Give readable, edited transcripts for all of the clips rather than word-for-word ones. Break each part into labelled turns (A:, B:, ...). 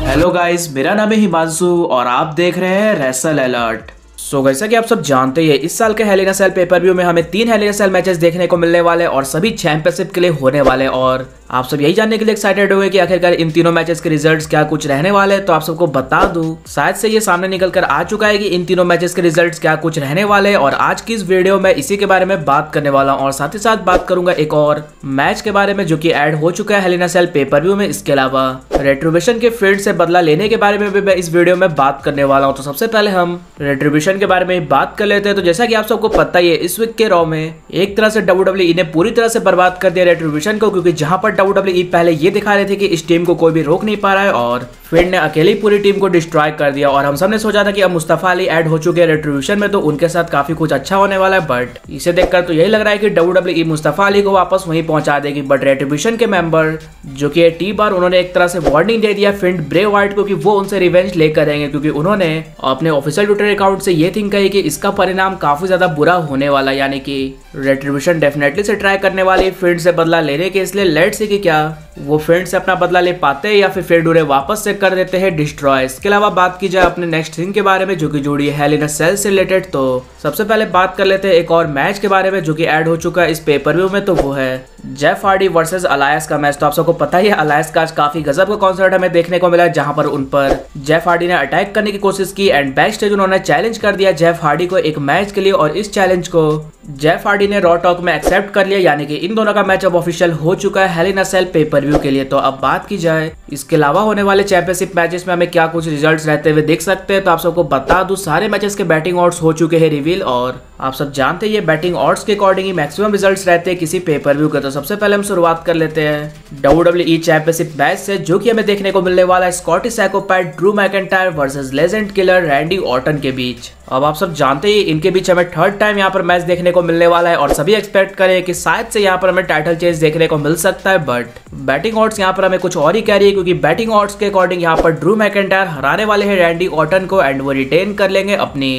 A: Hello guys, मेरा नाम है हिमांशु और आप देख रहे हैं रेसल अलर्ट। जैसा कि आप सब जानते हैं, इस साल के Hell in a Cell pay per view में हमें 3 Hell in a Cell matches देखने को मिलने वाले और सभी चैंपियनशिप के लिए होने वाले। और आप सब यही जानने के लिए एक्साइटेड हुए कि आखिरकार इन तीनों मैचेस के रिजल्ट्स क्या कुछ रहने वाले हैं। तो आप सबको बता दूं, शायद से ये सामने निकल कर आ चुका है कि इन तीनों मैचेस के रिजल्ट्स क्या कुछ रहने वाले हैं। और आज की इस वीडियो में इसी के बारे में बात करने वाला हूं और साथ ही साथ बात करूंगा एक और मैच के बारे में जो कि ऐड हो चुका है Hell in a Cell pay per view में। इसके अलावा रेट्रिब्यूशन के फील्ड से बदला लेने के बारे में भी मैं इस वीडियो में बात करने वाला हूं। तो सबसे पहले हम रेट्रिब्यूशन के बारे में बात कर लेते हैं। तो जैसा कि आप सबको पता ही है, इस वीक के रॉ में एक तरह से WWE ने पूरी तरह से बर्बाद कर दिया रेट्रिब्यूशन को, क्योंकि जहां पर WWE पहले ये दिखा रहे थे कि इस टीम को कोई भी रोक नहीं पा रहा है और फिंड ने अकेली पूरी टीम को डिस्ट्रॉय कर दिया। और हम सब ने सोचा था कि अब मुस्तफा अली ऐड हो चुके हैं रेट्रिब्यूशन में, तो उनके साथ काफी कुछ अच्छा होने वाला है। बट इसे देखकर तो यही लग रहा है कि WWE मुस्तफा अली को वापस वहीं पहुंचा देगी। बट रेट्रिब्यूशन के मेंबर जो कि T-bar, उन्होंने एक तरह से वार्निंग दे दिया फिंड ब्रे वाइट को कि वो उनसे रिवेंज लेकर रहेंगे, क्योंकि उन्होंने अपने ऑफिशियल ट्विटर अकाउंट से ये थिंक कही कि इसका परिणाम काफी ज्यादा बुरा होने वाला, यानी कि रेट्रिब्यूशन डेफिनेटली से ट्राई करने वाली फिंड से बदला लेने के। इसलिए लेट्स सी कि क्या वो फिंड से अपना बदला ले पाते हैं या फिर फिंड उन्हें वापस से कर देते हैं डिस्ट्रॉय। इसके अलावा बात की जाए अपने नेक्स्ट थिंग के बारे में जो कि जुड़ी है हेल इन अ सेल से रिलेटेड, तो सबसे पहले बात कर लेते हैं एक और मैच के बारे में जो कि ऐड हो चुका है इस पेपर व्यू में। तो वो है जेफ हार्डी वर्सेस अलायंस का मैच। तो आप सबको पता ही है, अलायंस का आज काफी गजब का कॉन्सर्ट हमें देखने को मिला, जहां पर उन पर जेफ हार्डी ने अटैक करने की कोशिश की एंड बैक स्टेज उन्होंने चैलेंज कर दिया जेफ हार्डी को एक मैच के लिए। और इस चैलेंज को जेफ हार्डी ने रॉ टॉक में एक्सेप्ट कर लिया, यानी कि इन दोनों का मैच अब ऑफिशियल हो चुका है Hell in a Cell pay per view के लिए। तो अब बात की जाए इसके अलावा होने वाले चैंपियनशिप मैचेस में हमें क्या कुछ रिजल्ट्स रहते हुए देख सकते हैं। तो आप सबको बता दूं, सारे मैचेस के बैटिंग ऑड्स हो चुके हैं रिवील, और आप सब जानते हैं ये बैटिंग ऑड्स के अकॉर्डिंग ही मैक्सिमम रिजल्ट्स रहते हैं किसी पेपर व्यू के। तो सबसे पहले हम शुरुआत कर लेते हैं WWE चैंपियनशिप मैच से, जो कि हमें देखने को मिलने वाला है Scottish Psychopath Drew McIntyre versus legend killer Randy Orton के बीच। अब आप सब जानते ही इनके बीच हमें थर्ड टाइम यहाँ पर मैच देखने को मिलने वाला है और सभी एक्सपेक्ट करें कि शायद से यहाँ पर हमें टाइटल चेंज देखने को मिल सकता है। बट बैटिंग ऑड्स यहाँ पर हमें कुछ और ही कह रही है, क्योंकि बैटिंग ऑड्स के अकॉर्डिंग यहाँ पर ड्रू मैकिंटायर हराने वाले हैं रैंडी ऑर्टन को एंड वो रिटेन कर लेंगे अपनी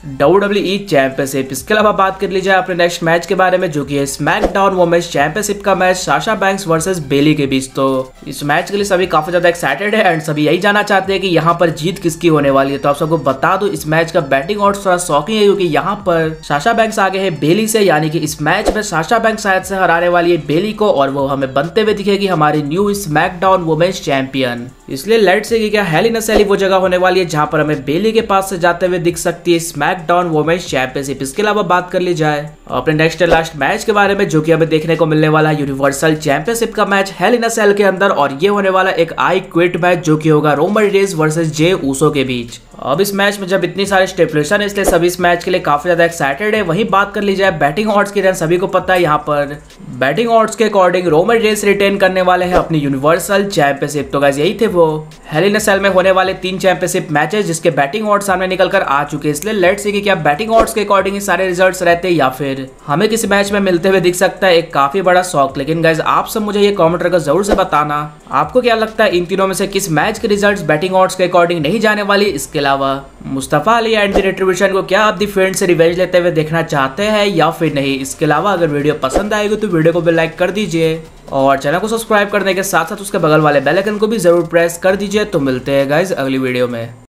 A: WWE चैंपियनशिप। इसके अलावा बात कर ली जाए अपने नेक्स्ट मैच के बारे में जो कि है स्मैकडाउन वुमेन्स चैंपियनशिप का match Sasha Banks versus Bayley के बीच। तो इस मैच के लिए सभी काफी ज्यादा एक्साइटेड है एंड सभी यही जानना चाहते हैं कि यहाँ पर जीत किसकी होने वाली है। तो आप सबको बता दूं, इस मैच का बैटिंग ऑड्स थोड़ा शॉकिंग है, क्योंकि यहाँ पर साशा बैंक्स आगे है बेली से, यानी कि इस मैच में साशा बैंक्स शायद से हराने वाली है बेली को और वो हमें बनते हुए दिखेगी हमारी न्यू स्मैकडाउन वुमेन्स चैंपियन। इसलिए लेट्स से कि क्या हेल इन अ सेल वो जगह होने वाली है जहां पर हमें बेली के पास से जाते हुए दिख सकती है स्मैकडाउन वुमेन्स चैंपियनशिप। इसके अलावा बात कर ली जाए अपने नेक्स्ट एंड लास्ट मैच के बारे में जो कि हमें देखने को मिलने वाला यूनिवर्सल चैंपियनशिप का match Hell in a Cell के अंदर, और ये होने वाला एक आई क्विट मैच जो कि होगा Roman Reigns versus Jey Uso के बीच। अब इस मैच में जब इतनी सारी स्टिपुलेशन है, इसलिए सभी इस मैच के लिए काफी ज्यादा एक्साइटेड है। वहीं बात कर ली जाए बैटिंग ऑड्स की, सभी को पता है यहाँ पर बैटिंग ऑड्स के अकॉर्डिंग रोमन रेंज रिटेन करने वाले हैं अपनी यूनिवर्सल चैंपियनशिप। तो गाइस यही थे वो हेल इन अ सेल में होने वाले 3 चैंपियनशिप मैचेस जिसके बैटिंग ऑड्स सामने निकल कर आ चुके हैं। इसलिए लेट्स सी कि क्या बैटिंग ऑड्स के अकॉर्डिंग सारे रिजल्ट्स रहते हैं या फिर हमें किसी मैच में मिलते हुए दिख सकता है एक काफी बड़ा शॉक। लेकिन गाइस आप सब मुझे ये कमेंट करके जरूर से बताना आपको क्या लगता है इन तीनों में से किस मैच के रिजल्ट्स बैटिंग ऑड्स के अकॉर्डिंग नहीं जाने वाली। इसके अलावा Mustafa Ali and the Retribution को क्या आप दी फ्रेंड से रिवेंज लेते हुए देखना चाहते हैं या फिर नहीं। इसके अलावा अगर वीडियो पसंद आएगी तो वीडियो को भी लाइक कर दीजिए और चैनल को सब्सक्राइब करने के साथ साथ उसके बगल वाले बेल आइकन को भी जरूर प्रेस कर दीजिए। तो मिलते हैं गाइस अगली वीडियो में।